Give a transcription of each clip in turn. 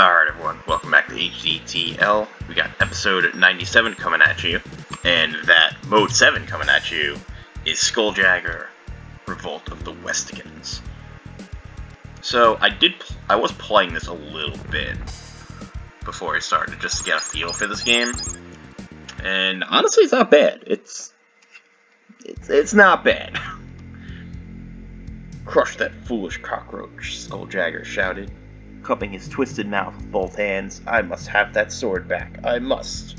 Alright everyone, welcome back to HDTL. We got episode 97 coming at you, and that mode 7 coming at you is Skuljagger, Revolt of the Westicans. So I was playing this a little bit before I started, just to get a feel for this game, and honestly it's not bad. It's not bad. Crush that foolish cockroach, Skuljagger shouted, cupping his twisted mouth with both hands. I must have that sword back. I must.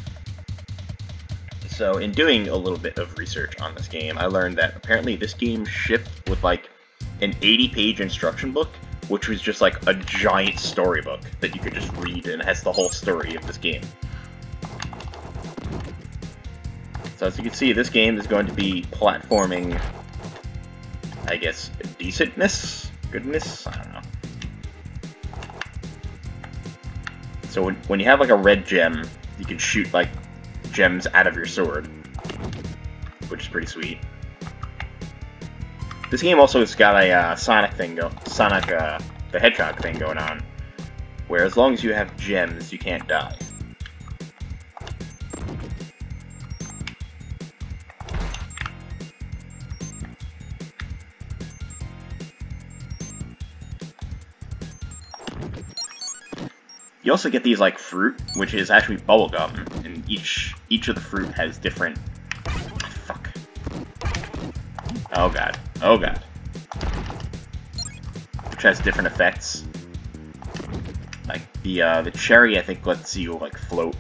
So, in doing a little bit of research on this game, I learned that apparently this game shipped with like an 80-page instruction book, which was just like a giant storybook that you could just read and has the whole story of this game. So as you can see, this game is going to be platforming, I guess, decentness? Goodness? I don't know. So when you have like a red gem, you can shoot like gems out of your sword, which is pretty sweet. This game also has got a Sonic the Hedgehog thing going on, where as long as you have gems, you can't die. You also get these like fruit, which is actually bubblegum, and each of the fruit has different... Fuck. Oh god. Oh god. Which has different effects. Like the cherry, I think, lets you like float.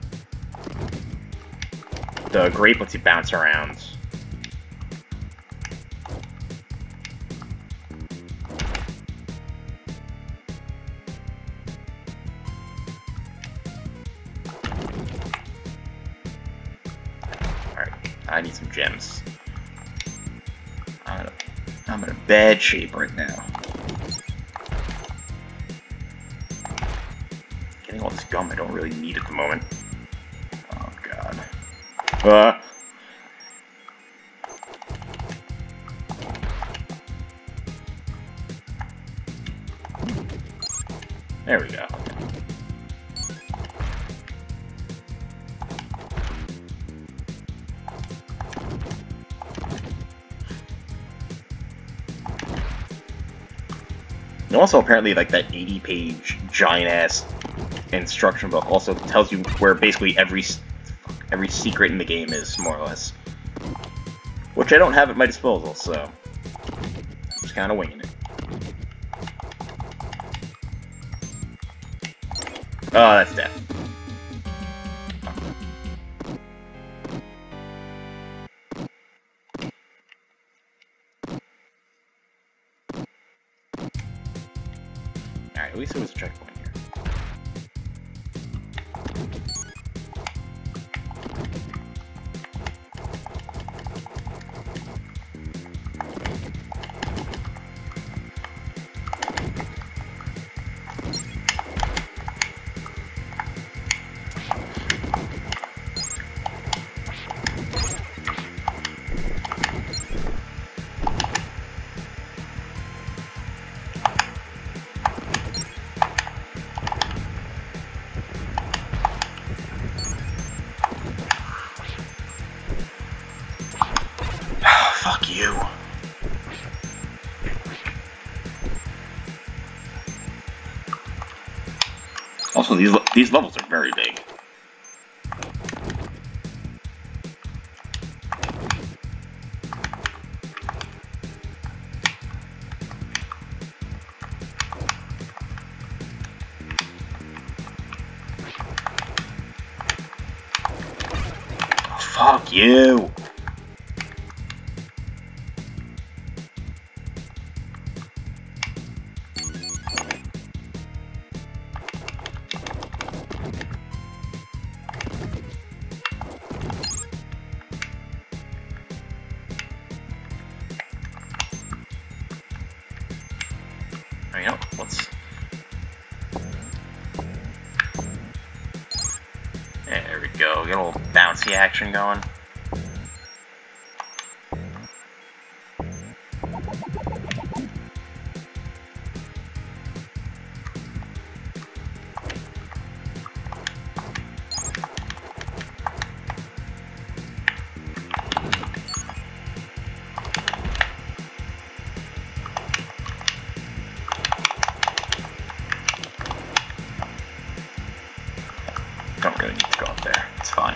The grape lets you bounce around. I need some gems. I'm in a bad shape right now. Getting all this gum I don't really need at the moment. Oh god. There we go. And also, apparently, like, that 80-page, giant-ass instruction book also tells you where basically every secret in the game is, more or less. Which I don't have at my disposal, so I'm just kind of winging it. Oh, that's death. Alright, at least it was a checkpoint here. Fuck you. Also, these levels are very big. Oh, fuck you. You know, there we go. Get a little bouncy action going. really need to go up there. It's fine.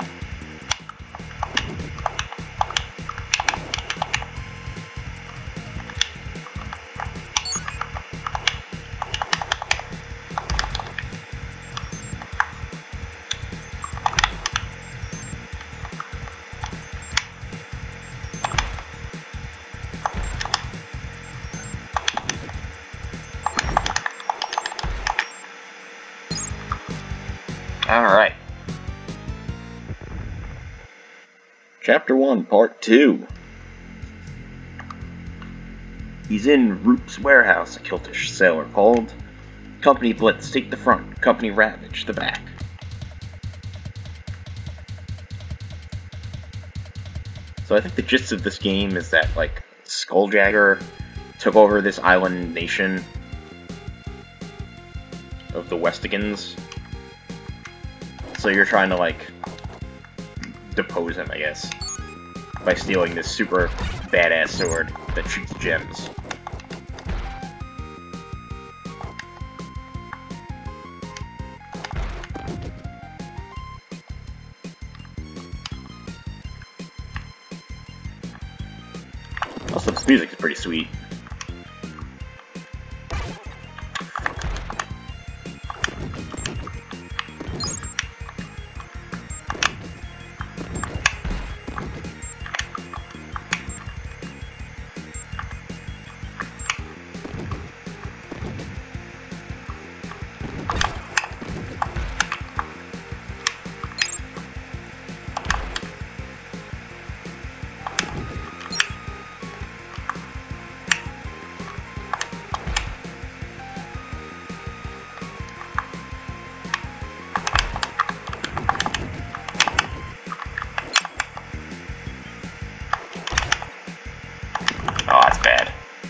Alright. Chapter 1, Part 2. He's in Roop's warehouse, a Kiltish sailor called. Company Blitz, take the front. Company Ravage, the back. So I think the gist of this game is that, like, Skuljagger took over this island nation of the Westicans. So you're trying to, like, depose him, I guess, by stealing this super badass sword that shoots gems. Also, this music is pretty sweet. Oh, that's bad.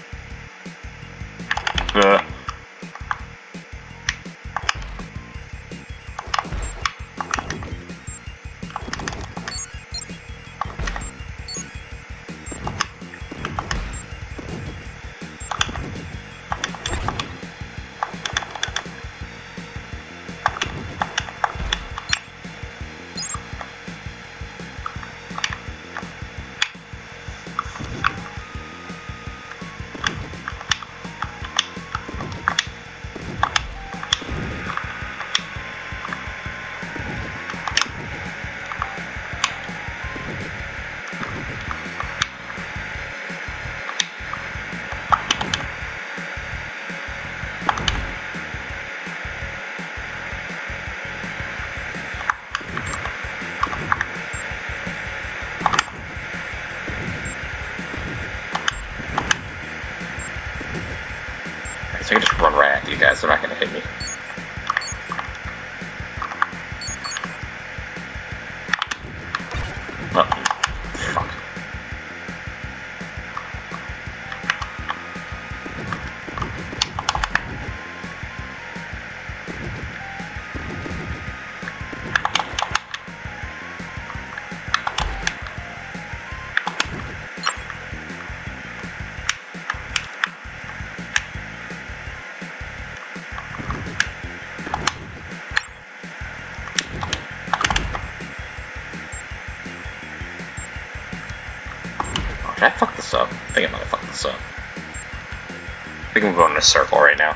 So I can just run right after you guys, they're not gonna hit me. Oh, fuck. Did I fuck this up? I think I might have fucked this up. I think I'm going in a circle right now.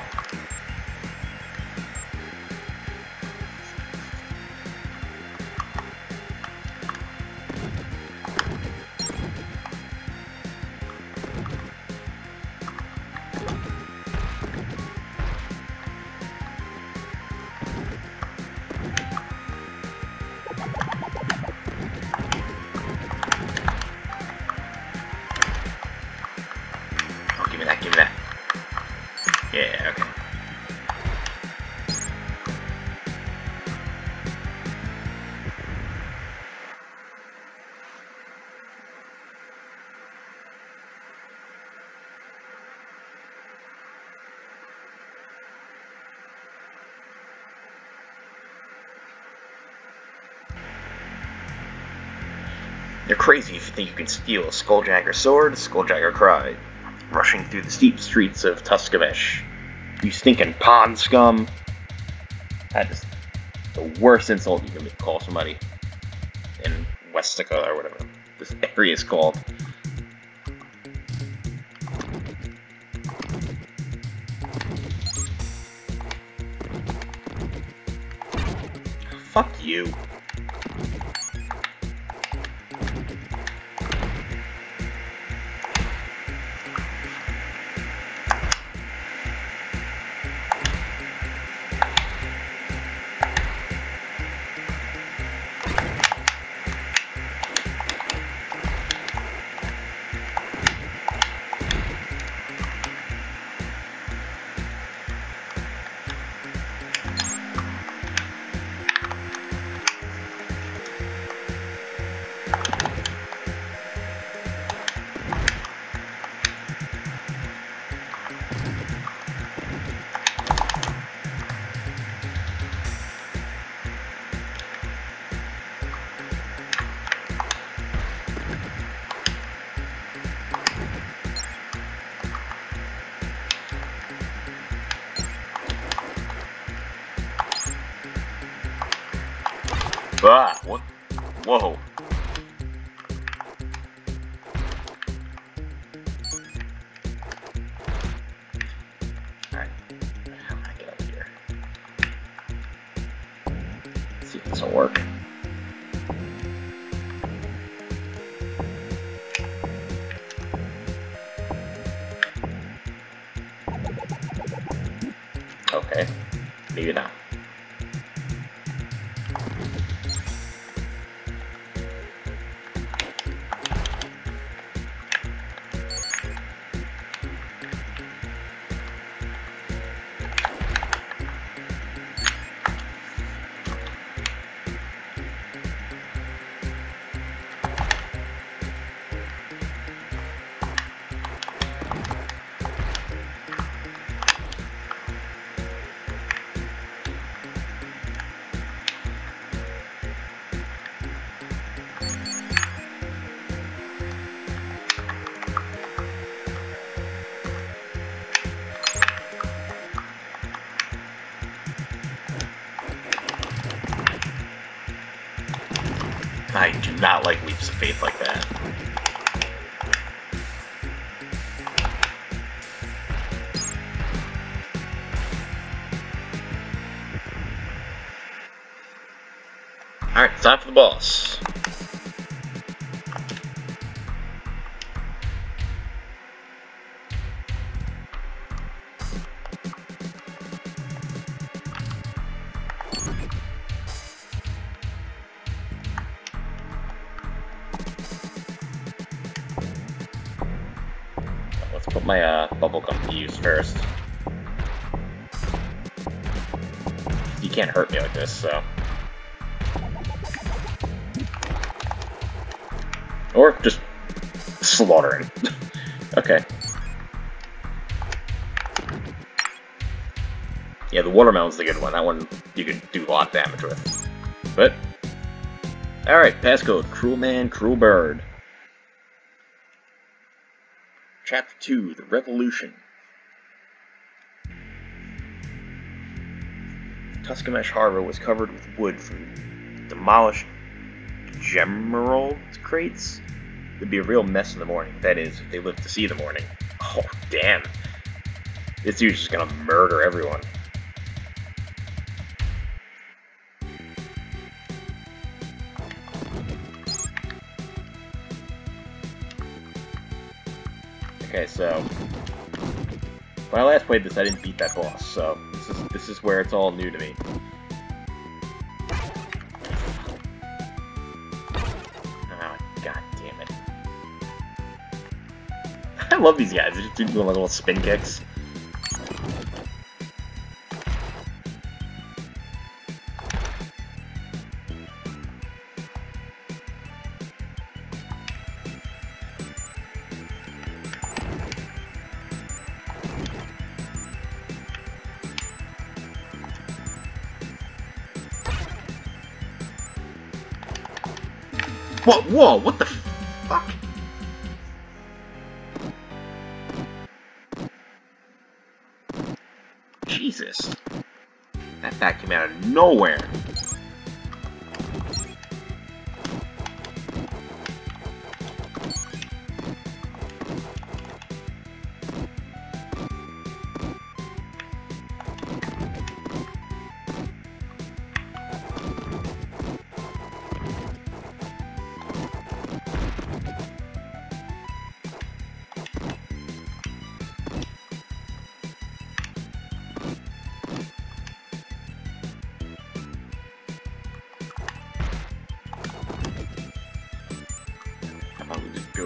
Give me that. Yeah, okay. You're crazy if you think you can steal a Skuljagger sword, Skuljagger cried, rushing through the steep streets of Tuskavesh. You stinking pond scum. The worst insult you can call somebody in Westica or whatever this area is called. Fuck you. Ah, what? Whoa. Alright. How can I get up here? Let's see if this will work. Okay. Maybe not. I do not like leaps of faith like that. Alright, time for the boss. Put my bubblegum to use first. You can't hurt me like this, so. Or just slaughter him. Okay. Yeah, the watermelon's the good one. That one you can do a lot of damage with. But, alright, passcode, Cruel Man, Cruel Bird. Chapter 2, The Revolution. Tuskamesh Harbor was covered with wood from demolished Gemerald crates. It'd be a real mess in the morning. That is, if they lived to see the morning. Oh, damn. This dude's just gonna murder everyone. Okay, so when I last played this, I didn't beat that boss, so this is where it's all new to me. Oh, god damn it! I love these guys. They just do little spin kicks. Whoa, what the fuck? Jesus. That came out of nowhere.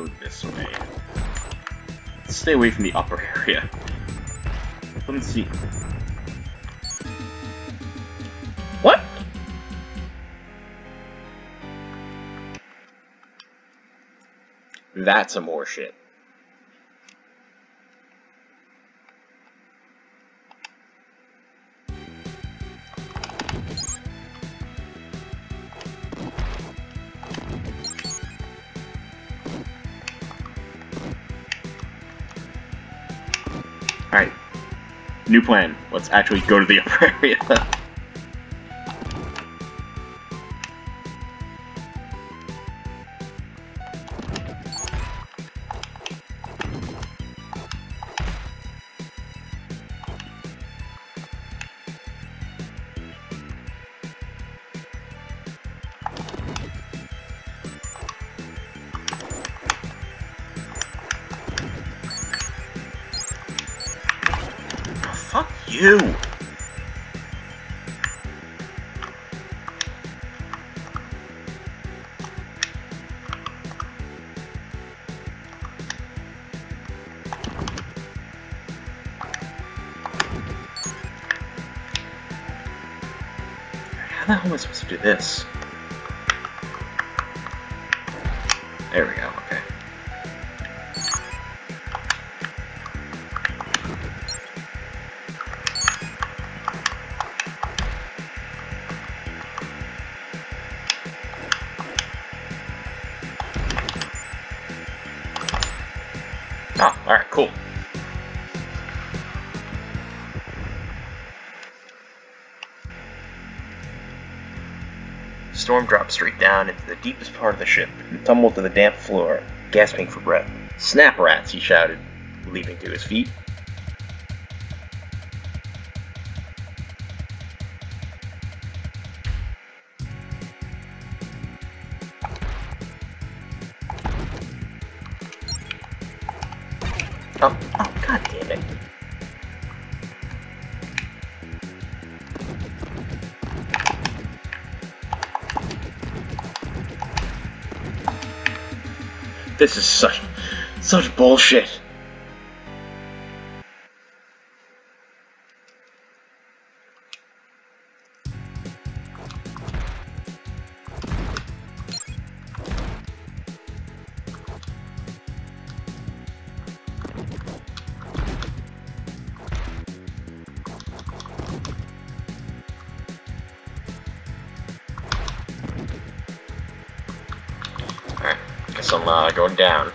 go this way. Let's stay away from the upper area. Let me see. What? That's some more shit. Alright. New plan. Let's actually go to the upper area. Fuck you! How the hell am I supposed to do this? There we go, okay. Oh, alright, cool. Storm dropped straight down into the deepest part of the ship and tumbled to the damp floor, gasping for breath. "Snap, rats!" he shouted, leaping to his feet. Oh, god damn it. This is such bullshit. Alright, guess I'm going down.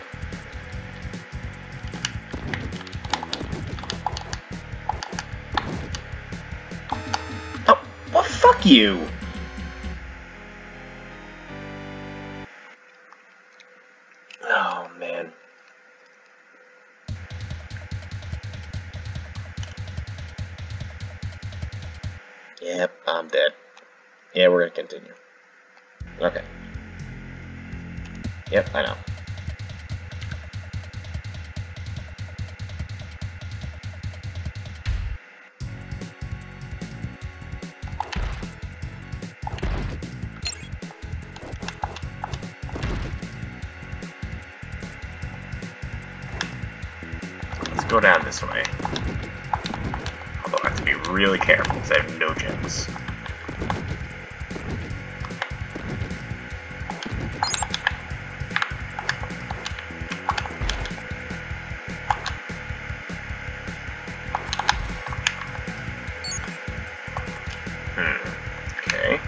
Oh, well, fuck you! Oh, man. Yep, I'm dead. Yeah, we're gonna continue. Okay. Yep, I know. Let's go down this way. Although I have to be really careful because I have no gems. Okay.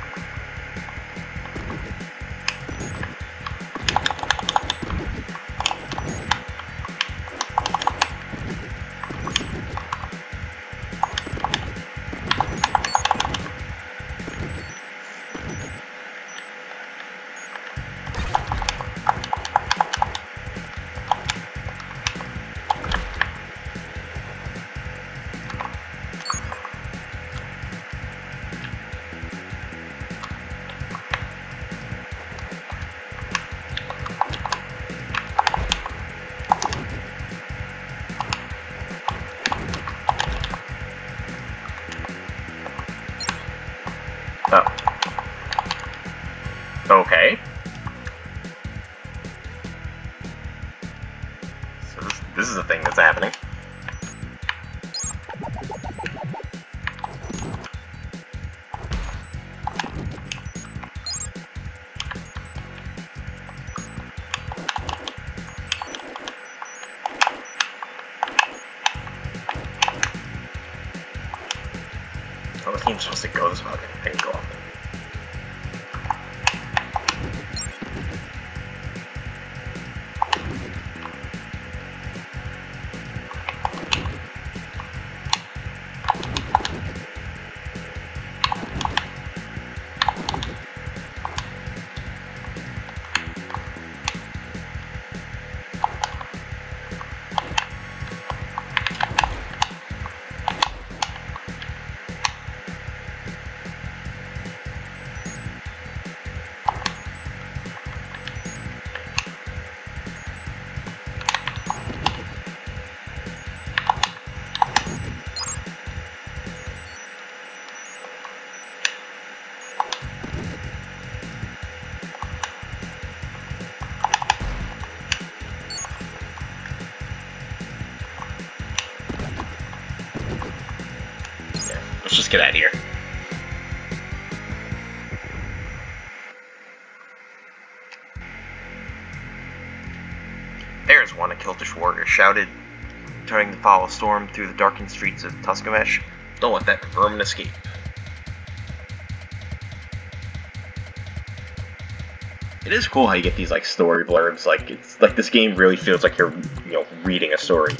Oh. Okay. this is a thing that's happening. Oh, the game's supposed to go this way. Okay, I can go up. Let's just get out of here. There's one, a Kiltish warrior shouted, turning the foul storm through the darkened streets of Tuskamesh. Don't let that vermin escape. It is cool how you get these like story blurbs. Like it's like this game really feels like you're, you know, reading a story.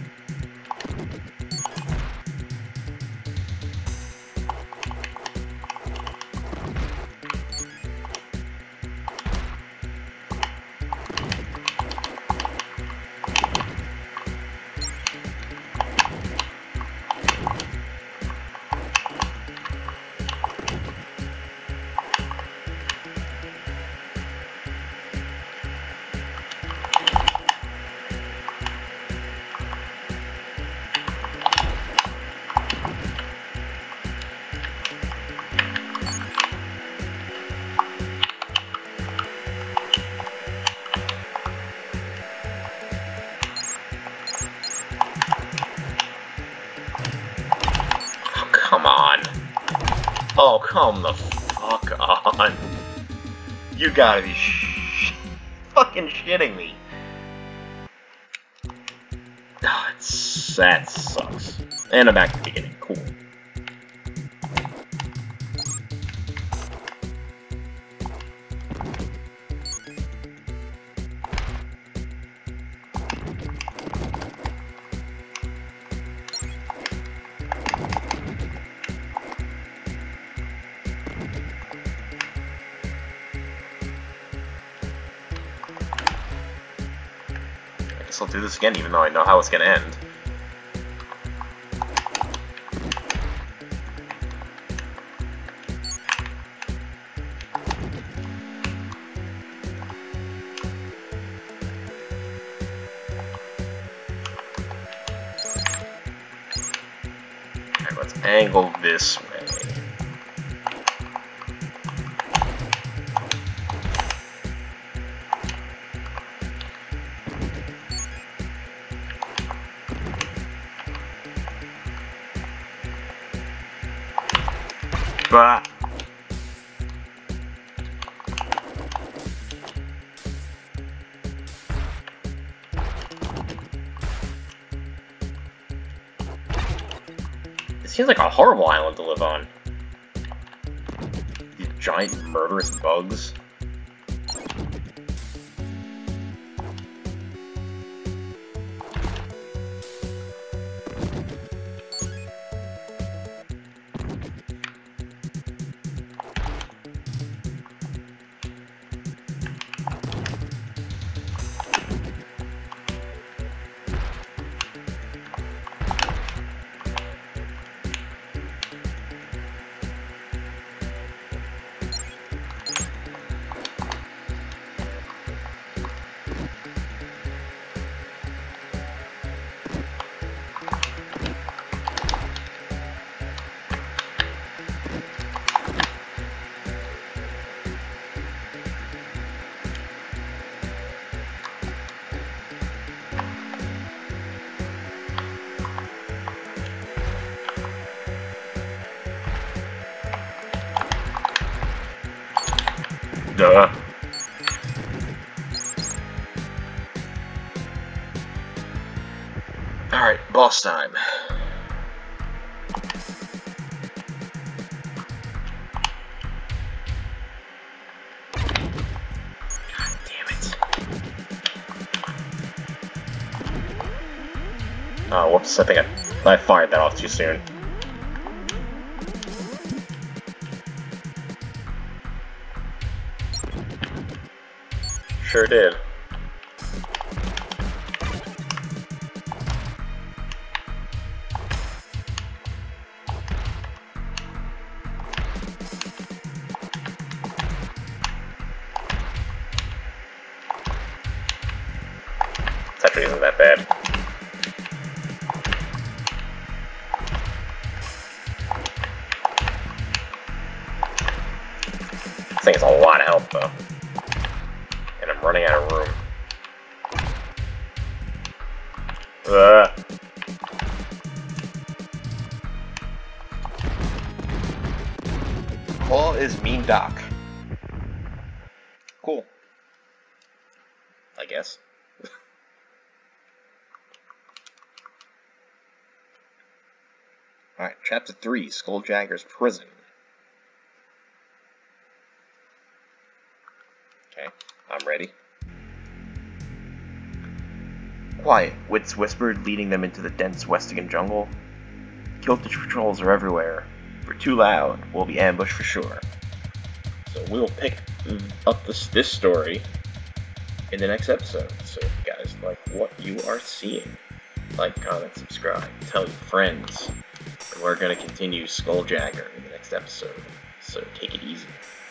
Come on. Oh, come the fuck on. You gotta be fucking shitting me. Oh, that sucks. And I'm back to the beginning. Cool. I'll do this again even though I know how it's gonna end. Alright, let's angle this way. Bah. It seems like a horrible island to live on. These giant murderous bugs. Duh. Alright, boss time. Oh, whoops, I think I fired that off too soon. Sure did. This actually isn't that bad. This thing is a lot of health, though. And I'm running out of room. Claw is Mean Doc. Cool. I guess. Alright, Chapter 3, Skuljagger's Prison. Okay, I'm ready. Quiet, wits whispered, leading them into the dense Westican jungle. Kilted patrols are everywhere. If we're too loud, we'll be ambushed for sure. So we'll pick up this story in the next episode. So if you guys like what you are seeing, like, comment, subscribe, tell your friends. And we're going to continue Skuljagger in the next episode. So take it easy.